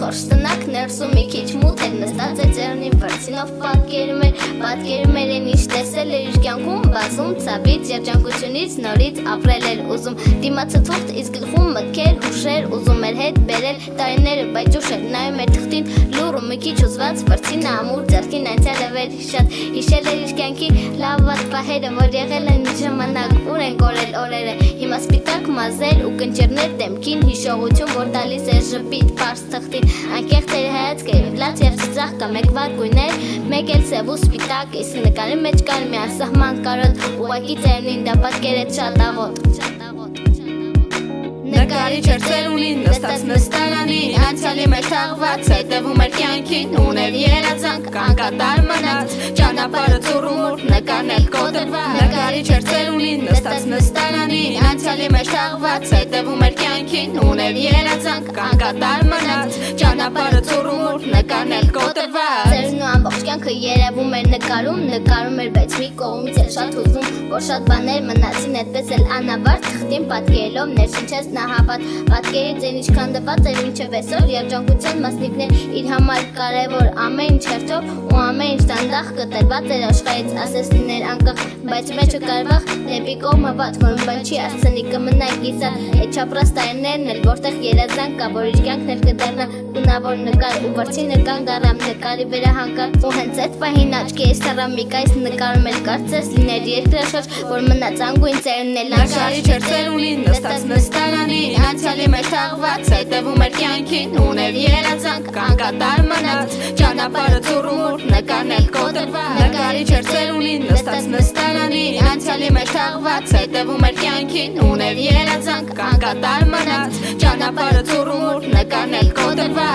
խորշ տնակ ներսում մի քիչ մութ էր նստած է ձեռնի վրձինով պատկերում էր են ինչ տեսել էր իր կյանքում բազում ցավից երջանկությունից նորից ապրել էր ուզում դիմացը թուղթ իսկ գլխում մտքեր հուշեր ուզում էր հետ բերել տարիները բայց ուշ էր նայում էր թղթին լուռ ու մի քիչ ուզված վրձինը ամուր ձեռքին անցյալը վեր հիշել էր իր կյանքի լավված պահերը որ եղել են մի ժամանակ ուր են կորել օրերը հիմա սպիտակ մազեր ու կնճիռներ դեմքին հիշողություն որ տալիս է ժպիտ պարզ թղթին անկեղծ էր հայացքը լաց և ծիծաղ կա մեկ վար գույներ մեկ էլ սև ու սպիտակ իսկ նկարի մեջ կար մի անսահման կարոտ ուղղակի ծերունին դա պատկերեց շատ աղոտ Նկարիչ էր ծերունին նստած նստարանին անցյալի մեջ թաղված հետևում էր կյանքին ուներ երազանք կանկատար մնաց ճանապարհը ծուռումուռ նկարն էլ կոտրված Նկարիչ էր ծերունին նստած նստարանին անցյալի մեջ թաղված հետևում էր կյանքին ուներ երազանք կանկատար մնաց ճանապարհը ծուռումուռ նկարն էլ կոտրված Ծերունու ամբողջ կյանքը երևում էր նկարում էր բայց մի կողմից էլ շատ հուզում որ շատ բաներ մնացին այդպես էլ անավարտ թղթին պատկերելով ներշնչեց նահավատ պատկերից այն ինչքան դված էր մինչև այսօր երջանկության մասնիկներ իր համար կարևոր ամեն ինչ հերթով ու ամեն ինչ դանդաղ կտրված էր աշխարհից ասես լիներ անկախ բայց մեջը կարվախ դեպի կողմը վատ որ բան չի ասցնի կմնա գիսա այդ չափրած տարիներն էլ որտեղ երազանք կա որ իր կյանքն էլ կդառնա գունավոր նկար ու վրձինը կանգ առամ նկարի վրա հանկարծ ու հենց այդ պահին աչքերից թռավ մի կայս նկարում էլ կարծես լիներ երկրաշարժ որ մնաց անգույն ծերունն էլ Նկարիչ էր ծերունին նստած նստարանին անցյալի մեջ թաղված հետևում էր կյանքին ուներ երազանք կանկատար մնաց ճանապարհը ծուռումուռ նկարն էլ կոտրված Նկարիչ էր ծերունին նստած նստարանին անցյալի մեջ թաղված հետևում էր կյանքին ուներ երազանք կանկատար մնաց ճանապարհը ծուռումուռ նկարն էլ կոտրված